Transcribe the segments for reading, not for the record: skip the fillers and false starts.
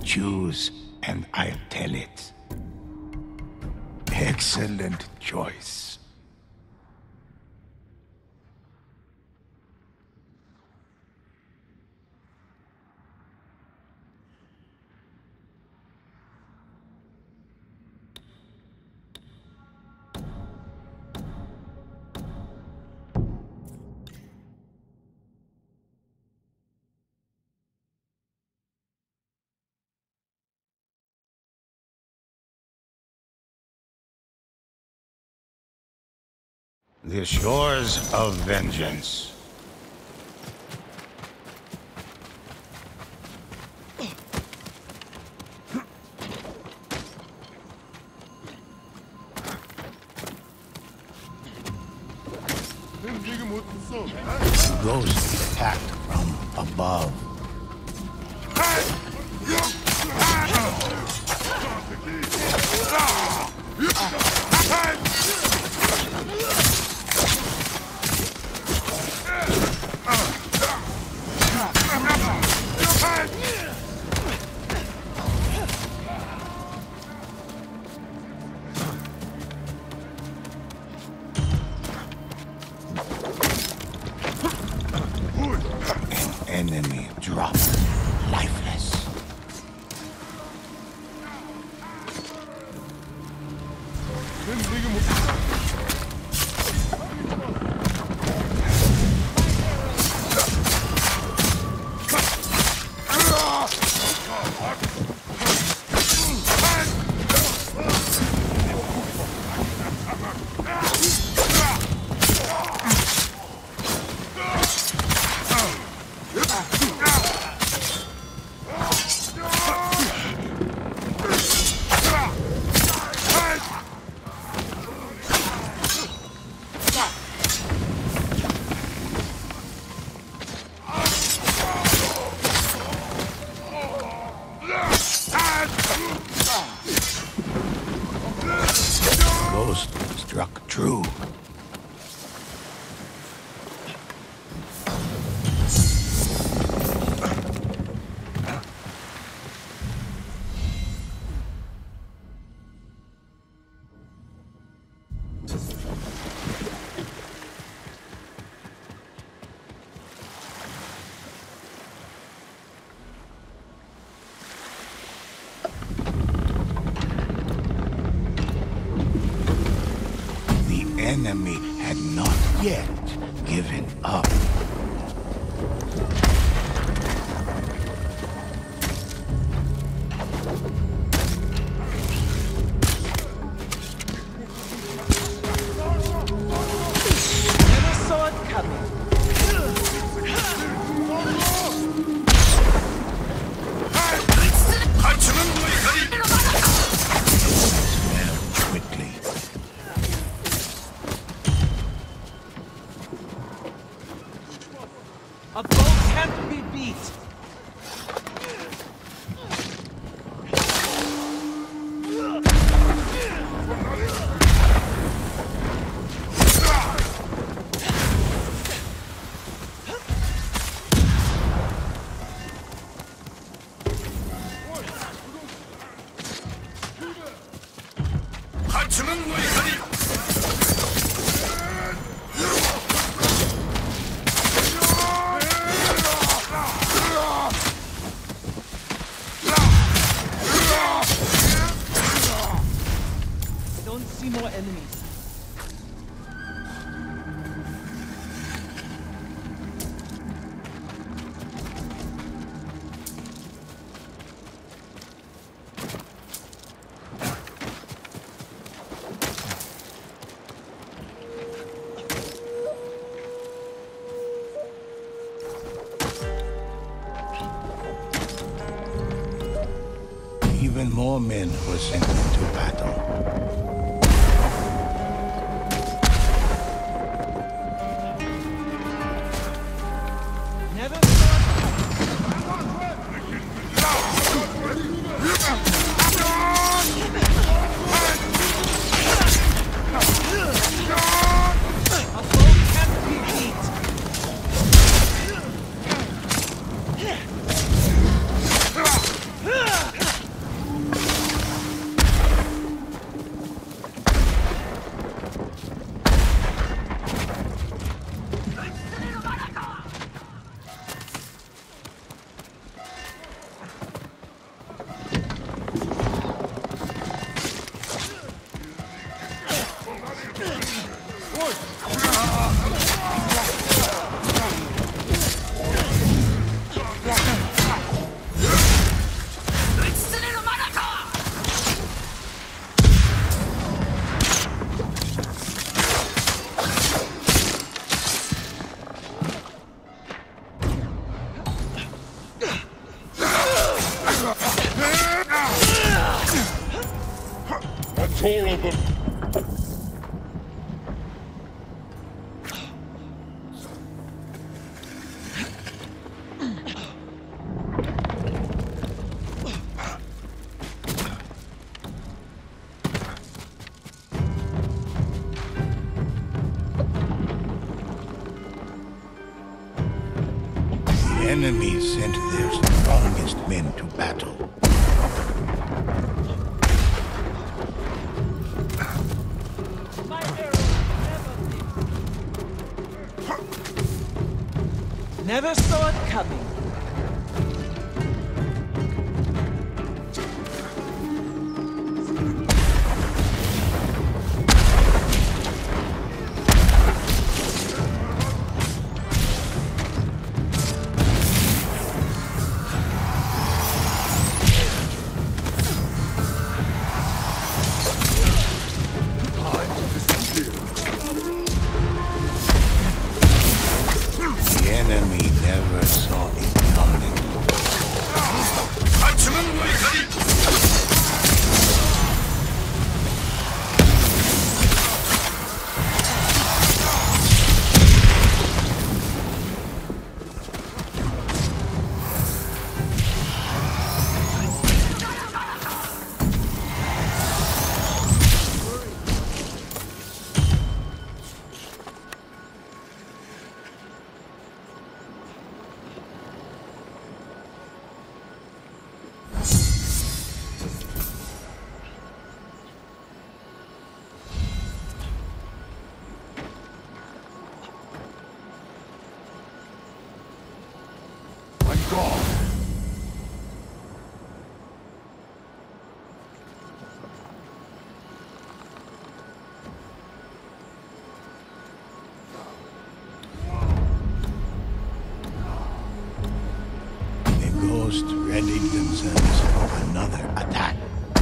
Choose, and I'll tell it. Excellent choice. The shores of vengeance. Ghosts attacked from above. Enemy dropped, lifeless. Ghost struck true. Enemy had not yet given up. Never saw it coming. Quickly. A bow can't be beat. Don't see more enemies. Even more men were sent into battle. Never a bow can't be beat. That's all of them. The enemy sent their strongest men to battle. My arrows never saw it coming. The enemy never saw it coming. I'm gone. The ghosts readied themselves for another attack.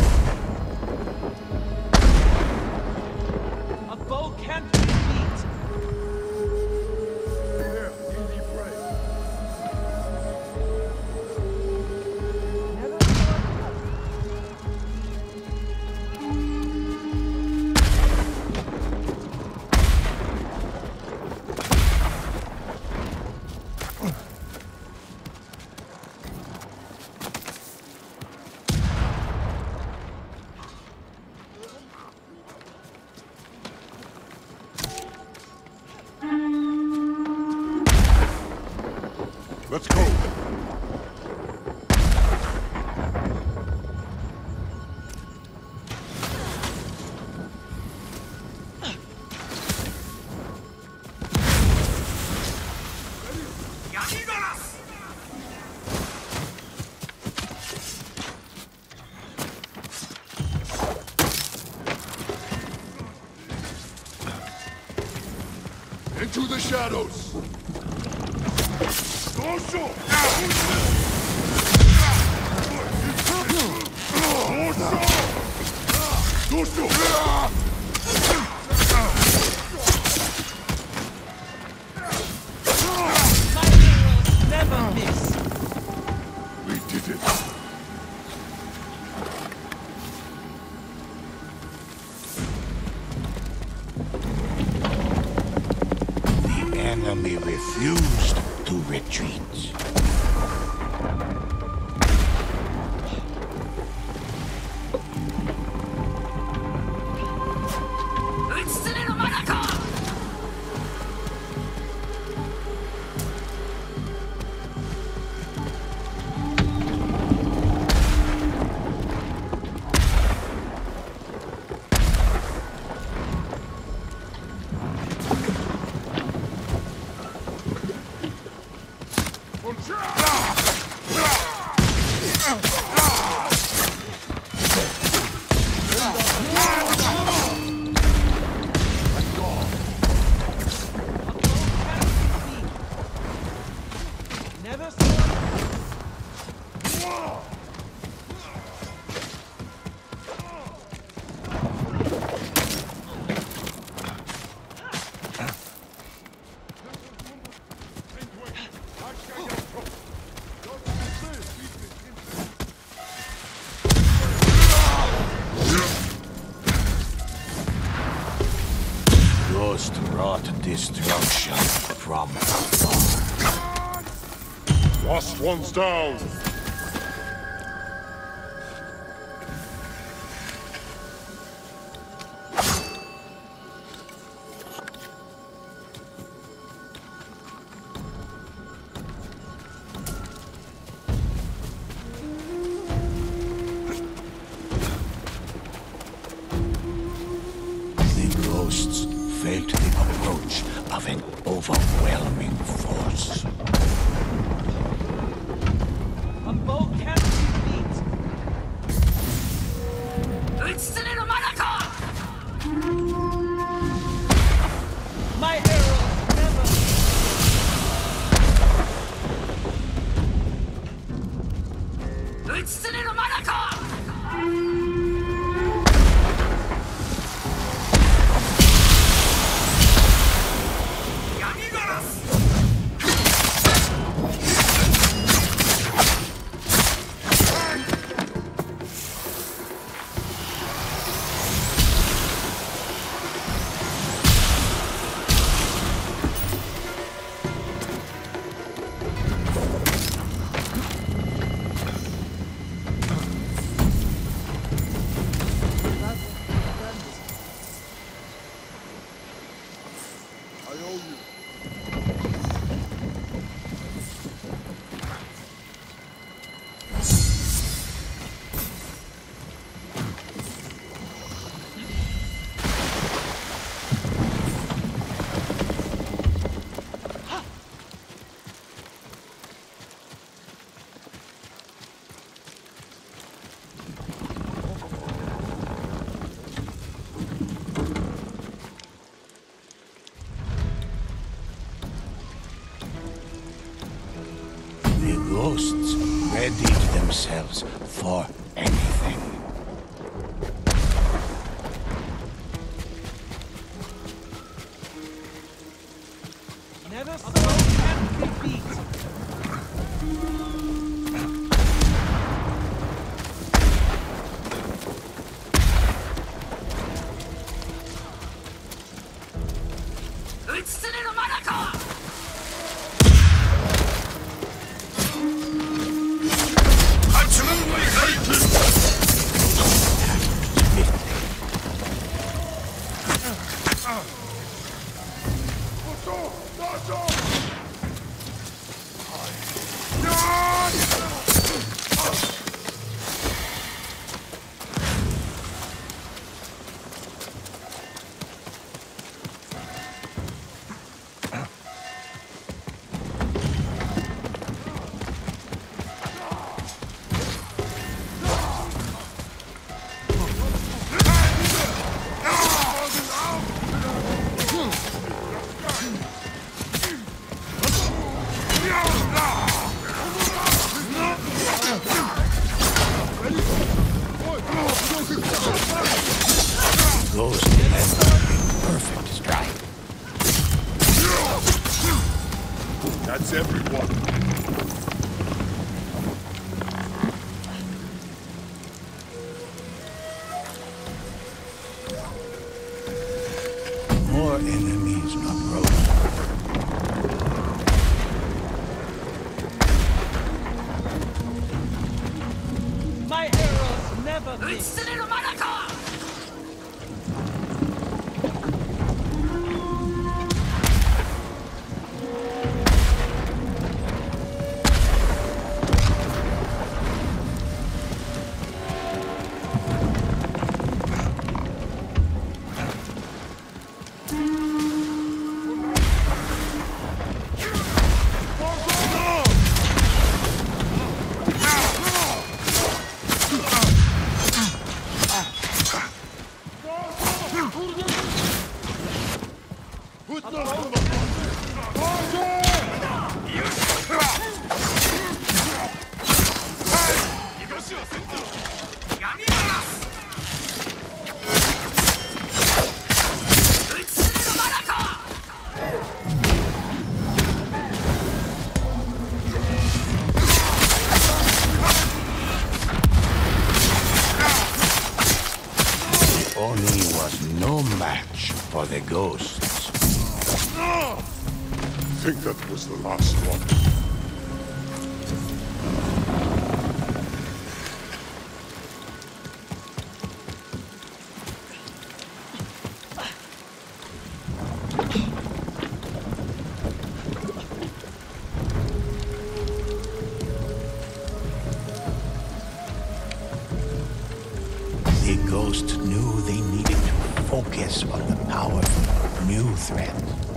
A bow can't be beat. Never saw it coming. Let's go. Into the shadows. My arrows never miss. We did it. The enemy refused to retreat. brought destruction from afar. Last one's down. Ghosts felt the approach of an overwhelming force. A bow can't be beat. My arrows never The ghosts readied themselves for anything. never so can't be beat. Ghost has a perfect strike. That's everyone. More enemies approach. My arrows never miss. Oni was no match for the ghosts. I think that was the last one. The ghosts knew they needed to focus on the powerful new threat.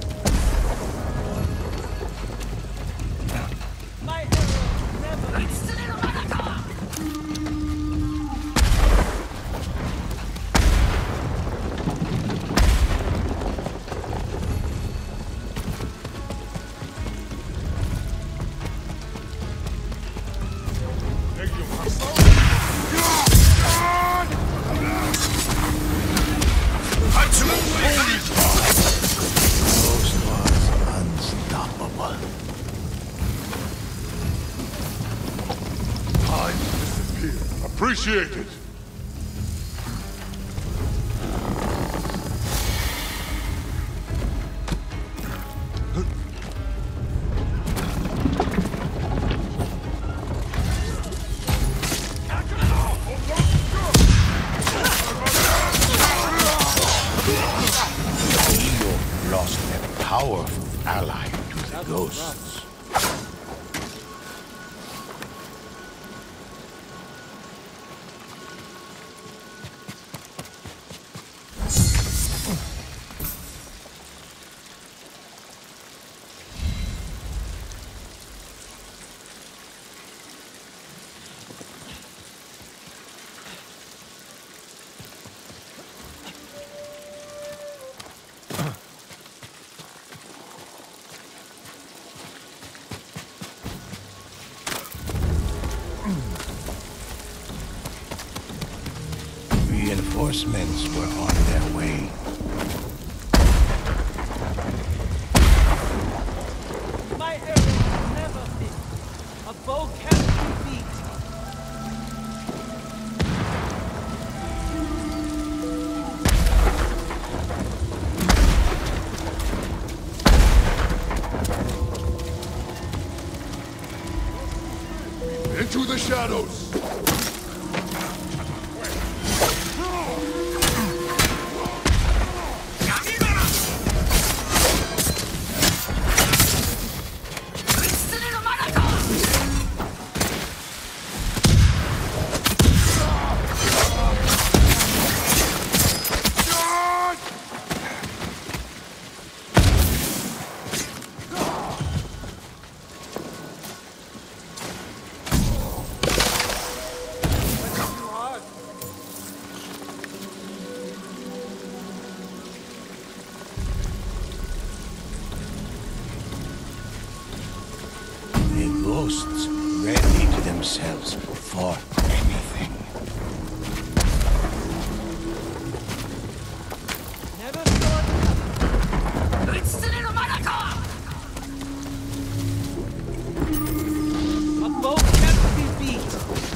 My arrows never miss. Ghost was unstoppable. Time to disappear. Appreciate it. Ego lost a powerful ally to the ghosts. Reinforcements were on their way. My arrows never miss. A bow can't be beat. Into the shadows. The ghosts readied themselves for anything. Never thought. A bow can't be beat.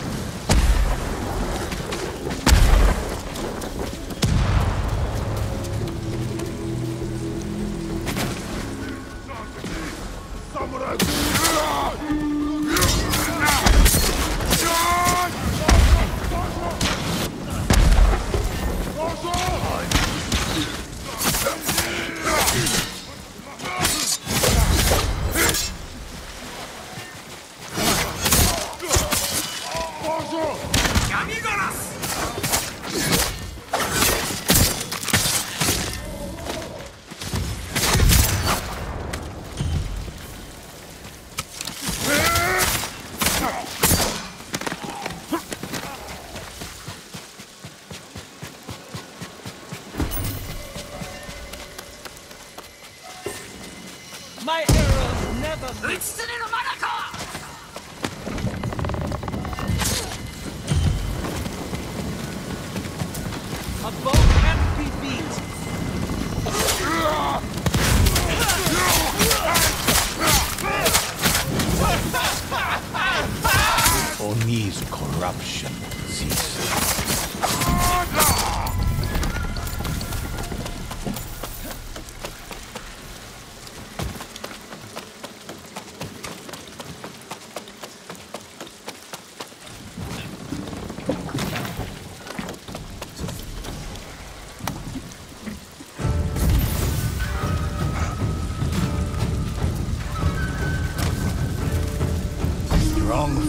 My arrows never miss. A bow can't be beat. Oni's corruption ceased.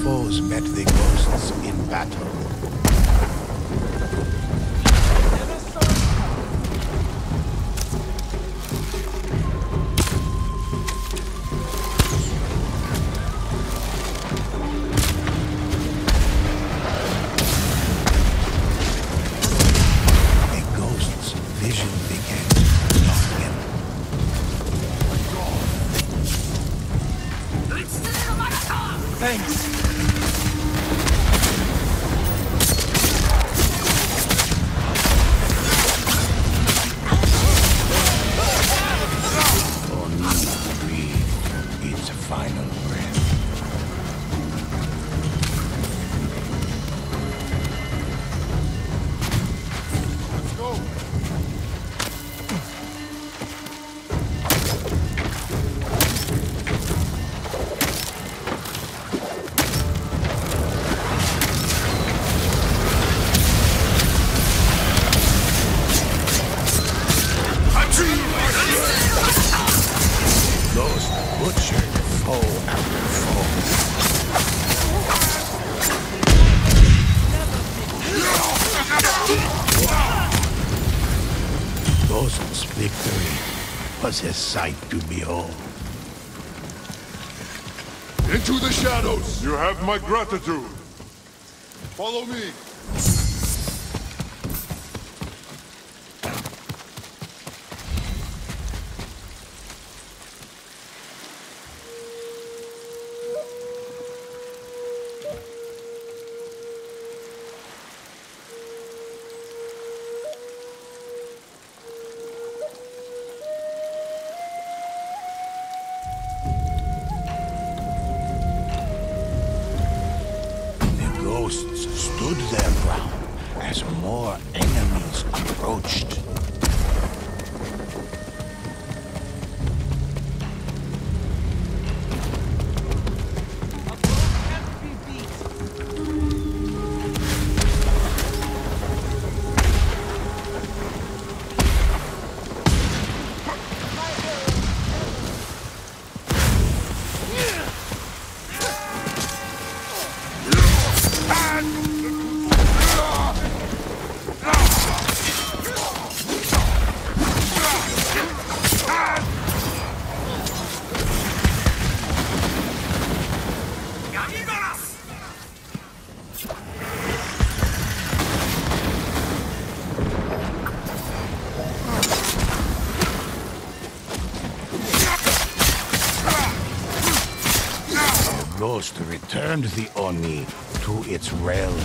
foes met the ghosts in battle. Never saw A ghost's vision began to darken. Thanks. Oni breathed its final breath. Let's go. Ghost butchered foe after foe. Ghost's victory was a sight to behold. Into the shadows. You have my gratitude. Follow me. The ghosts stood their ground as more enemies approached. A foe can't be beat. My hero The ghost returned the Oni to its realm.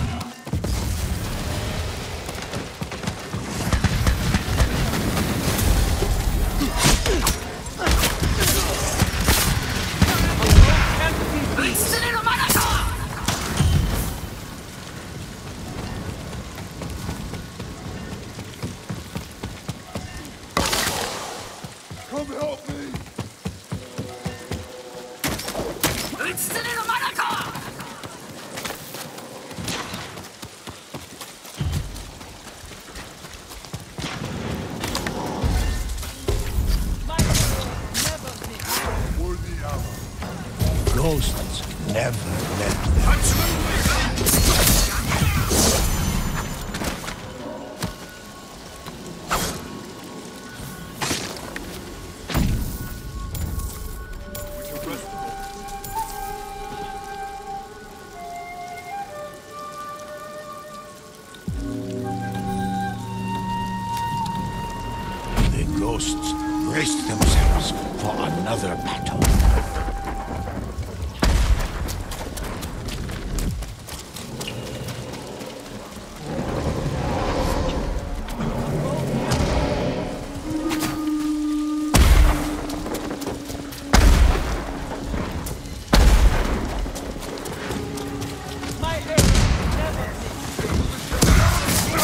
can't be beat. Come help me. My hero never missed. Worthy ally. Ghosts never left them. We can rest a moment. The ghosts braced themselves for another battle. My hero never missed.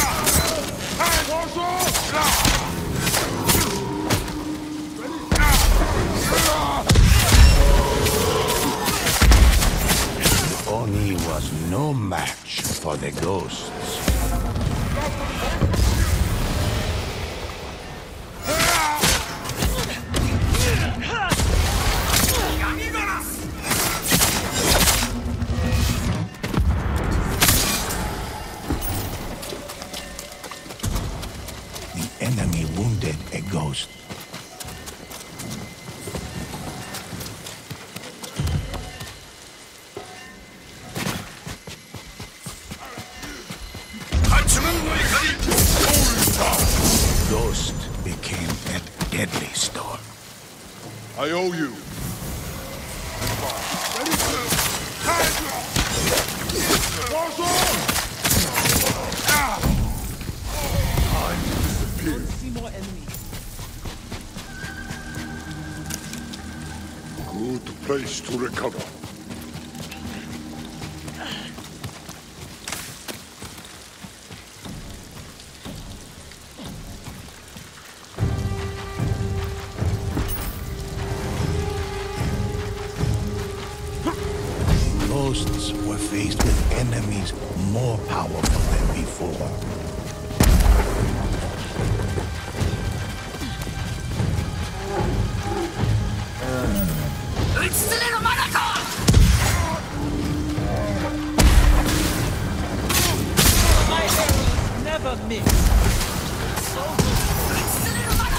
Oni was no match for the ghosts. Ghost became a deadly storm. I owe you. Ready to... Time! Walls on! Time to disappear. Don't see more enemies. Good place to recover. Ghosts were faced with enemies more powerful than before. My arrows never miss. So good.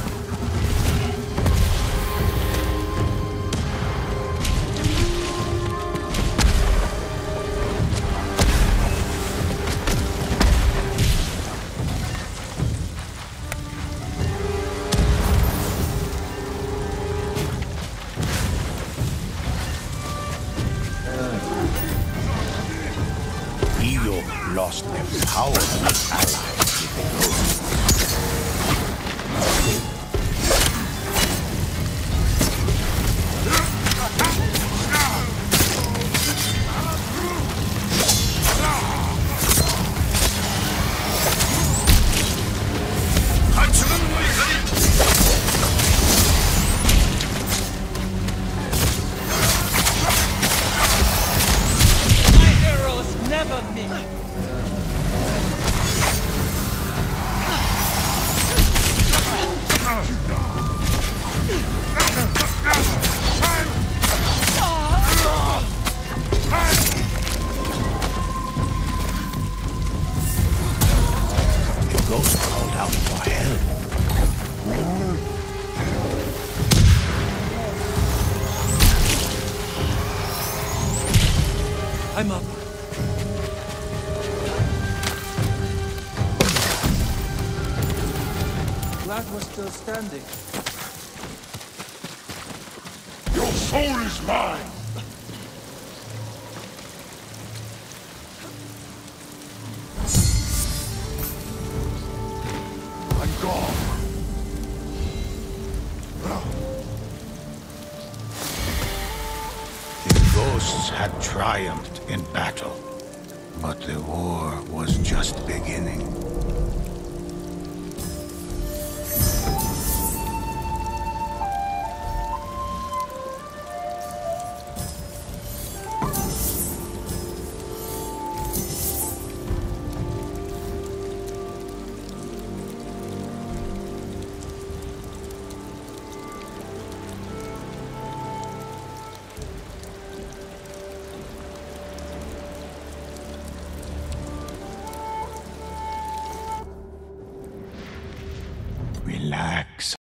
Io lost their powerful allies with the Ghost. My arrows never miss. The Ghost called out for help. I'm up. Glad we're still standing. Your soul is mine! I'm gone. The Ghosts had triumphed in battle, but the war was just beginning. Relax.